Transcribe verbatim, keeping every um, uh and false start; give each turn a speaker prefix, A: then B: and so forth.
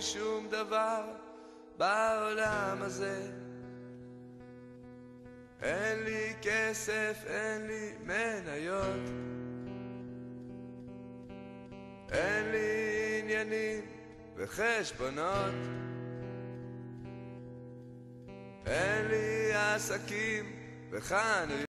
A: שום דבר בעולם הזה. אין לי כסף, אין לי מניות, אין לי עניינים וחשבונות, אין לי עסקים וחנויות.